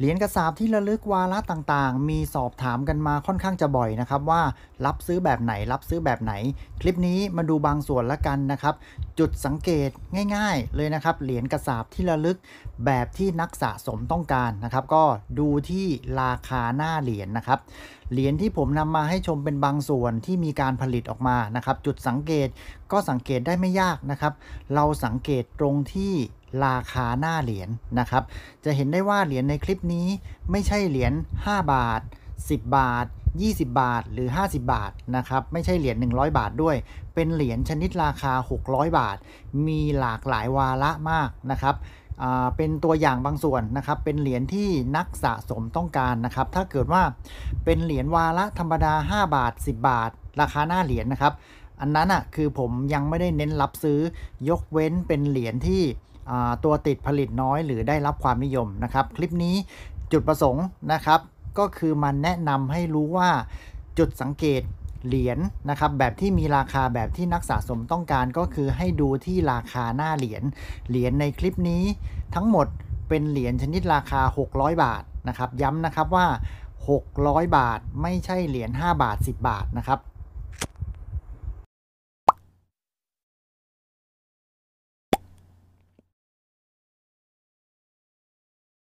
เหรียญกระสาบที่ระลึกวาระต่างๆมีสอบถามกันมาค่อนข้างจะบ่อยนะครับว่ารับซื้อแบบไหนคลิปนี้มาดูบางส่วนละกันนะครับจุดสังเกตง่ายๆเลยนะครับเหรียญกระสาบที่ระลึกแบบที่นักสะสมต้องการนะครับก็ดูที่ราคาหน้าเหรียญนะครับเหรียญที่ผมนำมาให้ชมเป็นบางส่วนที่มีการผลิตออกมานะครับจุดสังเกตก็สังเกตได้ไม่ยากนะครับเราสังเกตตรงที่ราคาหน้าเหรียญนะครับจะเห็นได้ว่าเหรียญในคลิปนี้ไม่ใช่เหรียญ5 บาท10 บาท20 บาทหรือ50 บาทนะครับไม่ใช่เหรียญ100 บาทด้วยเป็นเหรียญชนิดราคา600 บาทมีหลากหลายวาระมากนะครับเป็นตัวอย่างบางส่วนนะครับเป็นเหรียญที่นักสะสมต้องการนะครับถ้าเกิดว่าเป็นเหรียญวาระธรรมดา5 บาท10 บาทราคาหน้าเหรียญนะครับอันนั้นคือผมยังไม่ได้เน้นรับซื้อยกเว้นเป็นเหรียญที่ตัวติดผลิตน้อยหรือได้รับความนิยมนะครับคลิปนี้จุดประสงค์นะครับก็คือมันแนะนำให้รู้ว่าจุดสังเกตเหรียญนะครับแบบที่มีราคาแบบที่นักสะสมต้องการก็คือให้ดูที่ราคาหน้าเหรียญในคลิปนี้ทั้งหมดเป็นเหรียญชนิดราคา600 บาทนะครับย้ำนะครับว่า600 บาทไม่ใช่เหรียญ5 บาท10 บาทนะครับ